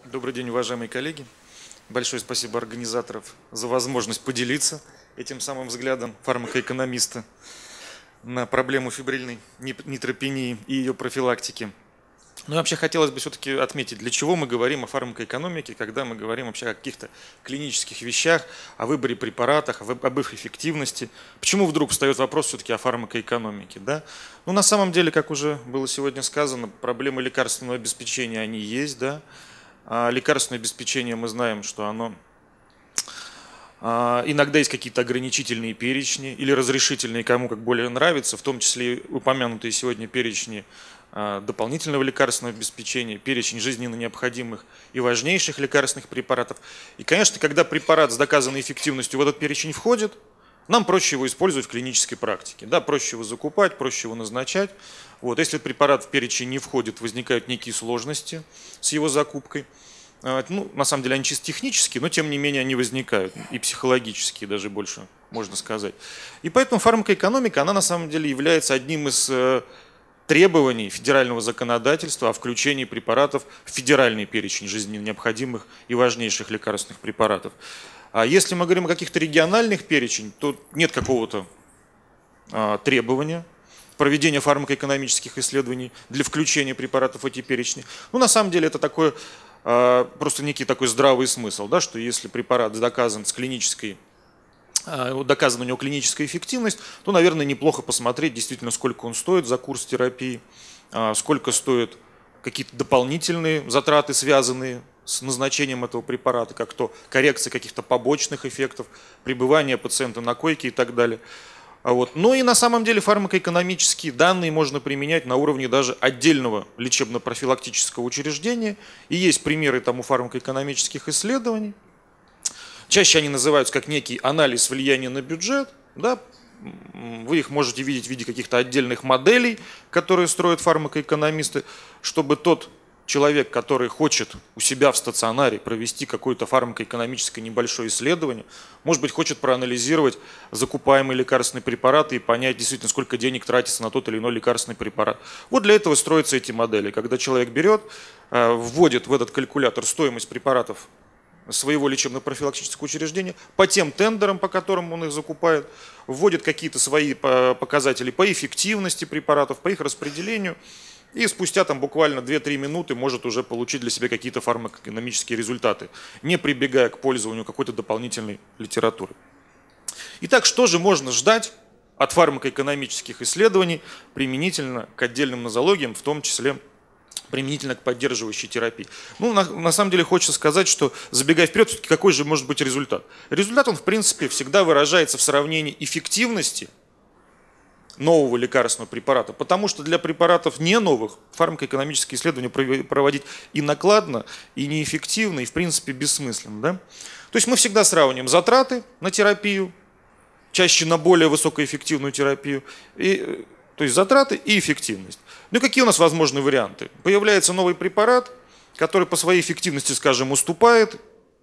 Добрый день, уважаемые коллеги. Большое спасибо организаторам за возможность поделиться этим самым взглядом фармакоэкономиста на проблему фибрильной нейтропении и ее профилактики. Ну и вообще хотелось бы все-таки отметить, для чего мы говорим о фармакоэкономике, когда мы говорим вообще о каких-то клинических вещах, о выборе препаратах, об их эффективности. Почему вдруг встает вопрос все-таки о фармакоэкономике? Да? Ну на самом деле, как уже было сегодня сказано, проблемы лекарственного обеспечения, они есть, да. А лекарственное обеспечение, мы знаем, что оно иногда есть какие-то ограничительные перечни или разрешительные, кому как более нравится, в том числе и упомянутые сегодня перечни дополнительного лекарственного обеспечения, перечень жизненно необходимых и важнейших лекарственных препаратов. И, конечно, когда препарат с доказанной эффективностью в этот перечень входит, нам проще его использовать в клинической практике. Да, проще его закупать, проще его назначать. Вот. Если препарат в перечень не входит, возникают некие сложности с его закупкой. Ну, на самом деле они чисто технические, но тем не менее они возникают. И психологические даже больше, можно сказать. И поэтому фармакоэкономика, она на самом деле является одним из требований федерального законодательства о включении препаратов в федеральный перечень жизненно необходимых и важнейших лекарственных препаратов. А если мы говорим о каких-то региональных перечень, то нет какого-то требования проведения фармакоэкономических исследований для включения препаратов в эти перечни. Ну, на самом деле, это такой, просто некий такой здравый смысл, да, что если препарат доказан доказана у него клиническая эффективность, то, наверное, неплохо посмотреть действительно, сколько он стоит за курс терапии, сколько стоят какие-то дополнительные затраты, связанные с назначением этого препарата, как то коррекция каких-то побочных эффектов, пребывание пациента на койке и так далее. Вот. Ну и на самом деле фармакоэкономические данные можно применять на уровне даже отдельного лечебно-профилактического учреждения. И есть примеры тому фармакоэкономических исследований. Чаще они называются как некий анализ влияния на бюджет. Да? Вы их можете видеть в виде каких-то отдельных моделей, которые строят фармакоэкономисты, чтобы тот человек, который хочет у себя в стационаре провести какое-то фармакоэкономическое небольшое исследование, может быть, хочет проанализировать закупаемые лекарственные препараты и понять действительно, сколько денег тратится на тот или иной лекарственный препарат. Вот для этого строятся эти модели. Когда человек берет, вводит в этот калькулятор стоимость препаратов своего лечебно-профилактического учреждения по тем тендерам, по которым он их закупает, вводит какие-то свои показатели по эффективности препаратов, по их распределению, и спустя там буквально 2-3 минуты может уже получить для себя какие-то фармакоэкономические результаты, не прибегая к пользованию какой-то дополнительной литературы. Итак, что же можно ждать от фармакоэкономических исследований применительно к отдельным нозологиям, в том числе применительно к поддерживающей терапии? Ну, на самом деле хочется сказать, что, забегая вперед, все-таки какой же может быть результат? Результат, он в принципе всегда выражается в сравнении эффективности нового лекарственного препарата, потому что для препаратов не новых фармакоэкономические исследования проводить и накладно, и неэффективно, и в принципе бессмысленно. Да? То есть мы всегда сравниваем затраты на терапию, чаще на более высокоэффективную терапию, то есть затраты и эффективность. Ну и какие у нас возможные варианты? Появляется новый препарат, который по своей эффективности, скажем, уступает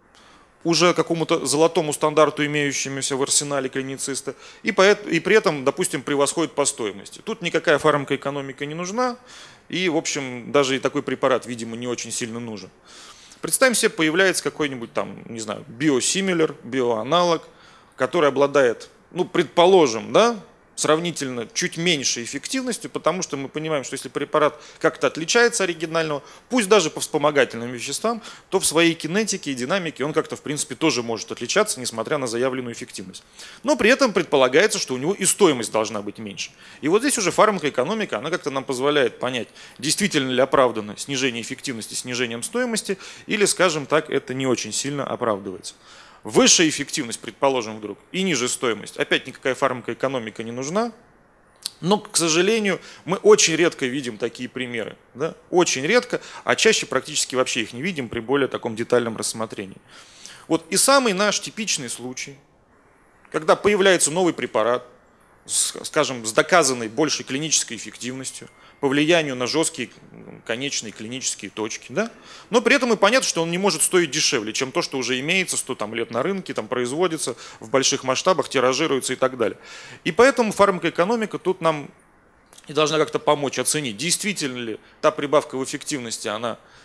уже какому-то золотому стандарту, имеющемуся в арсенале клинициста, и при этом, допустим, превосходит по стоимости. Тут никакая фармакоэкономика не нужна, и, в общем, даже и такой препарат, видимо, не очень сильно нужен. Представим себе, появляется какой-нибудь там, не знаю, биосимилер, биоаналог, который обладает, ну, предположим, да, сравнительно чуть меньшей эффективностью, потому что мы понимаем, что если препарат как-то отличается от оригинального, пусть даже по вспомогательным веществам, то в своей кинетике и динамике он как-то в принципе тоже может отличаться, несмотря на заявленную эффективность. Но при этом предполагается, что у него и стоимость должна быть меньше. И вот здесь уже фармакоэкономика, она как-то нам позволяет понять, действительно ли оправдано снижение эффективности снижением стоимости, или, скажем так, это не очень сильно оправдывается. Высшая эффективность, предположим, вдруг, и ниже стоимость. Опять никакая фармакоэкономика не нужна. Но, к сожалению, мы очень редко видим такие примеры. Да? Очень редко, а чаще практически вообще их не видим при более таком детальном рассмотрении. Вот и самый наш типичный случай, когда появляется новый препарат, скажем, с доказанной большей клинической эффективностью, по влиянию на жесткие конечные клинические точки. Да? Но при этом и понятно, что он не может стоить дешевле, чем то, что уже имеется 100 лет на рынке, там, производится в больших масштабах, тиражируется и так далее. И поэтому фармакоэкономика тут нам и должна как-то помочь оценить, действительно ли та прибавка в эффективности, она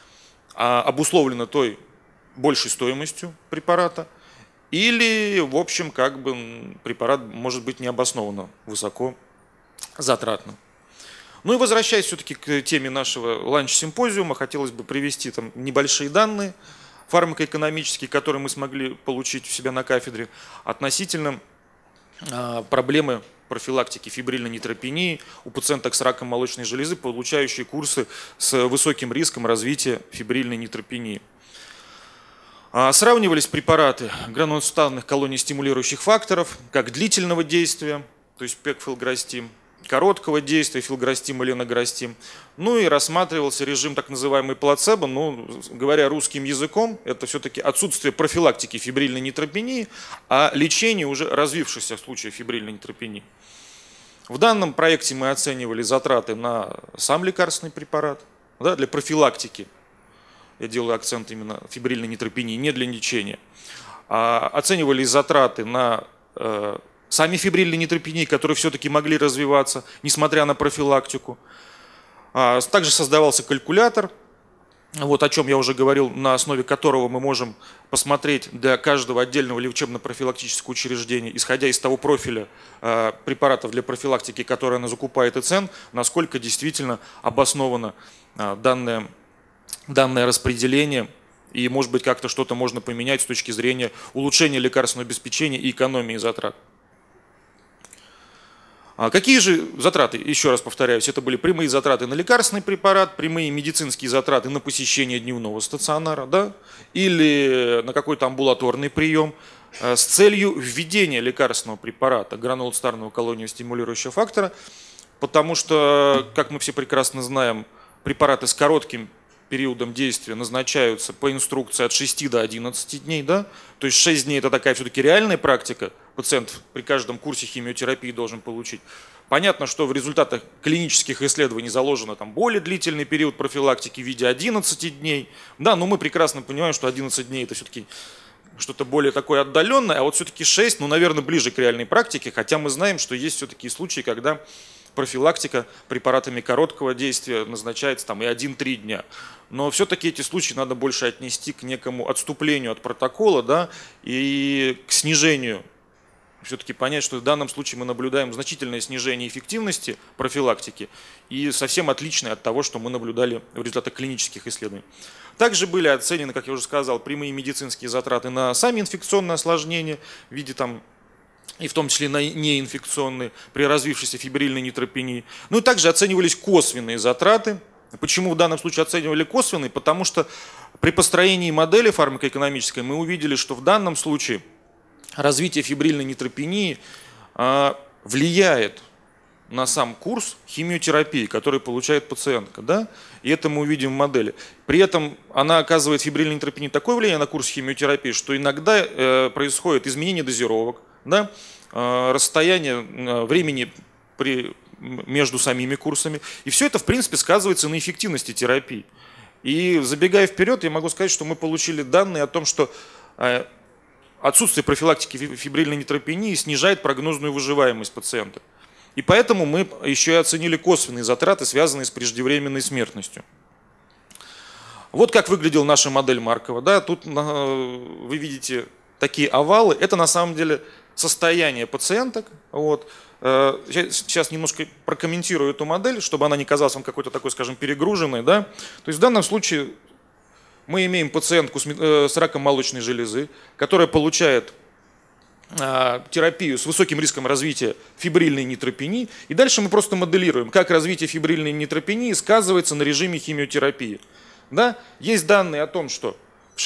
обусловлено той большей стоимостью препарата, или, в общем, как бы препарат может быть необоснованно высоко затратным. Ну и возвращаясь все-таки к теме нашего ланч-симпозиума, хотелось бы привести там небольшие данные фармакоэкономические, которые мы смогли получить у себя на кафедре относительно проблемы профилактики фибрильной нейтропении у пациенток с раком молочной железы, получающие курсы с высоким риском развития фибрильной нейтропении. Сравнивались препараты гранулоцитарных колоний стимулирующих факторов, как длительного действия, то есть пекфилграстим, короткого действия, филграстим или ленограстим. Ну и рассматривался режим так называемый плацебо, но, говоря русским языком, это все-таки отсутствие профилактики фибрильной нейтропении, а лечение уже развившихся случаев фибрильной нейтропении. В данном проекте мы оценивали затраты на сам лекарственный препарат, да, для профилактики. Я делаю акцент именно фибрильной нейтропении, не для лечения. Оценивались затраты на сами фибрильные нейтропении, которые все-таки могли развиваться, несмотря на профилактику. Также создавался калькулятор, вот о чем я уже говорил, на основе которого мы можем посмотреть для каждого отдельного лечебно-профилактического учреждения, исходя из того профиля препаратов для профилактики, которые она закупает, и цен, насколько действительно обосновано данное распределение, и, может быть, как-то что-то можно поменять с точки зрения улучшения лекарственного обеспечения и экономии затрат. Какие же затраты, еще раз повторяюсь, это были прямые затраты на лекарственный препарат, прямые медицинские затраты на посещение дневного стационара, да, или на какой-то амбулаторный прием с целью введения лекарственного препарата гранулоцитарного колонию стимулирующего фактора, потому что, как мы все прекрасно знаем, препараты с коротким периодом действия назначаются по инструкции от 6 до 11 дней. Да? То есть 6 дней – это такая все-таки реальная практика. Пациент при каждом курсе химиотерапии должен получить. Понятно, что в результатах клинических исследований заложено там более длительный период профилактики в виде 11 дней. Да, но мы прекрасно понимаем, что 11 дней – это все-таки что-то более такое отдаленное, а вот все-таки 6, ну, наверное, ближе к реальной практике, хотя мы знаем, что есть все-таки случаи, когда профилактика препаратами короткого действия назначается там и 1-3 дня. Но все-таки эти случаи надо больше отнести к некому отступлению от протокола, да, и к снижению. Все-таки понять, что в данном случае мы наблюдаем значительное снижение эффективности профилактики и совсем отличное от того, что мы наблюдали в результатах клинических исследований. Также были оценены, как я уже сказал, прямые медицинские затраты на сами инфекционные осложнения в виде там, и в том числе на неинфекционные, при развившейся фибрильной нейтропении. Ну и также оценивались косвенные затраты. Почему в данном случае оценивали косвенные? Потому что при построении модели фармакоэкономической мы увидели, что в данном случае развитие фибрильной нейтропении влияет на сам курс химиотерапии, который получает пациентка. Да? И это мы увидим в модели. При этом она оказывает фибрильной нейтропении такое влияние на курс химиотерапии, что иногда происходит изменение дозировок, да? Расстояние времени между самими курсами. И все это, в принципе, сказывается на эффективности терапии. И забегая вперед, я могу сказать, что мы получили данные о том, что отсутствие профилактики фибрильной нейтропении снижает прогнозную выживаемость пациента. И поэтому мы еще и оценили косвенные затраты, связанные с преждевременной смертностью. Вот как выглядела наша модель Маркова. Да? Тут вы видите такие овалы. Это на самом деле состояние пациенток. Вот. Сейчас немножко прокомментирую эту модель, чтобы она не казалась вам какой-то такой, скажем, перегруженной. Да? То есть в данном случае мы имеем пациентку с раком молочной железы, которая получает терапию с высоким риском развития фибрильной нейтропении. И дальше мы просто моделируем, как развитие фибрильной нейтропении сказывается на режиме химиотерапии. Да? Есть данные о том, что в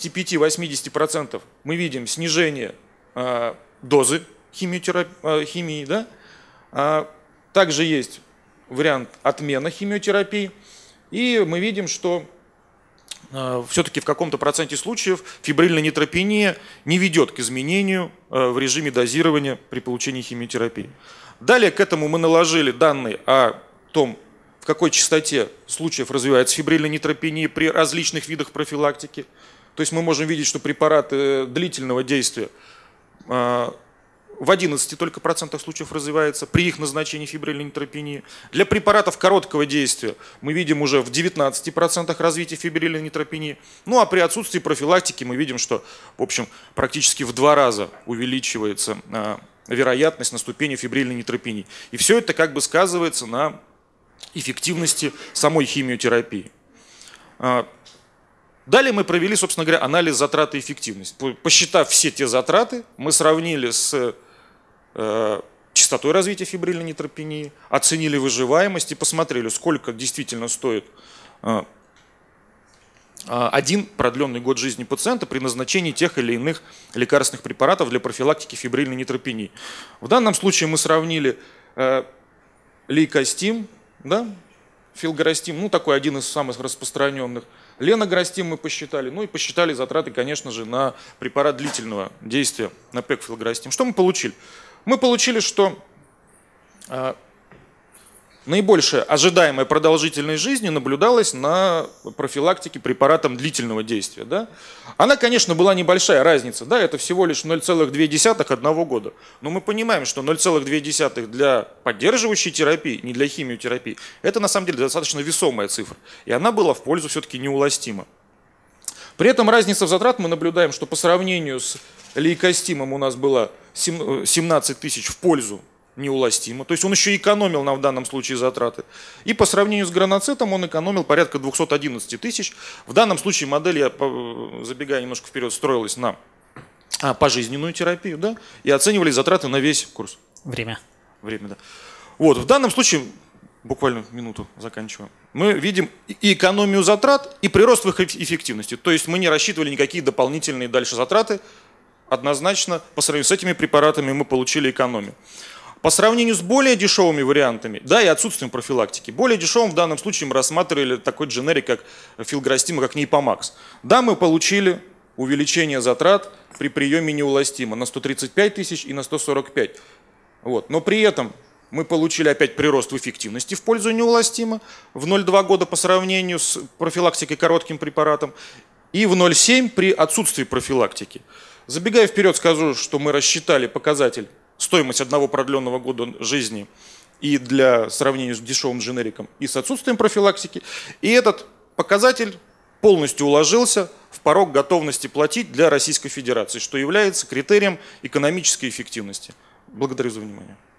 65-80% мы видим снижение дозы химии. Да? Также есть вариант отмена химиотерапии. И мы видим, что все-таки в каком-то проценте случаев фибрильная нейтропения не ведет к изменению в режиме дозирования при получении химиотерапии. Далее к этому мы наложили данные о том, в какой частоте случаев развивается фибрильная нейтропения при различных видах профилактики. То есть мы можем видеть, что препараты длительного действия в 11 только процентах случаев развивается при их назначении фибрильной нейтропении. Для препаратов короткого действия мы видим уже в 19% развития фибрильной нейтропении. Ну а при отсутствии профилактики мы видим, что в общем практически в 2 раза увеличивается вероятность наступления фибрильной нейтропении. И все это как бы сказывается на эффективности самой химиотерапии. Далее мы провели, собственно говоря, анализ затрат и эффективности. Посчитав все те затраты, мы сравнили с частотой развития фибрильной нейтропении, оценили выживаемость и посмотрели, сколько действительно стоит один продленный год жизни пациента при назначении тех или иных лекарственных препаратов для профилактики фибрильной нейтропении. В данном случае мы сравнили лейкостим, да, филгорастим, ну такой один из самых распространенных. Ленограстим мы посчитали, ну и посчитали затраты, конечно же, на препарат длительного действия, на пегфилгорастим. Что мы получили? Мы получили, что наибольшая ожидаемая продолжительность жизни наблюдалась на профилактике препаратом длительного действия. Да? Она, конечно, была небольшая разница, да, это всего лишь 0,2 одного года. Но мы понимаем, что 0,2 для поддерживающей терапии, не для химиотерапии, это на самом деле достаточно весомая цифра. И она была в пользу все-таки неуластима. При этом разница в затрат мы наблюдаем, что по сравнению с лейкостимом у нас было 17 тысяч в пользу неуластимо. То есть он еще экономил нам в данном случае затраты. И по сравнению с граноцетом он экономил порядка 211 тысяч. В данном случае модель, я забегая немножко вперед, строилась на пожизненную терапию, да, и оценивались затраты на весь курс. Время, да. Вот, в данном случае, буквально минуту заканчиваем, мы видим и экономию затрат, и прирост в их эффективности. То есть мы не рассчитывали никакие дополнительные дальше затраты. Однозначно, по сравнению с этими препаратами мы получили экономию. По сравнению с более дешевыми вариантами, да, и отсутствием профилактики, более дешевым в данном случае мы рассматривали такой дженерик, как филгорастим, как Нейпомакс. Да, мы получили увеличение затрат при приеме неуластима на 135 тысяч и на 145. Вот. Но при этом мы получили опять прирост в эффективности в пользу неуластима в 0,2 года по сравнению с профилактикой коротким препаратом и в 0,7 при отсутствии профилактики. Забегая вперед, скажу, что мы рассчитали показатель стоимость одного продленного года жизни и для сравнения с дешевым дженериком, и с отсутствием профилактики. И этот показатель полностью уложился в порог готовности платить для Российской Федерации, что является критерием экономической эффективности. Благодарю за внимание.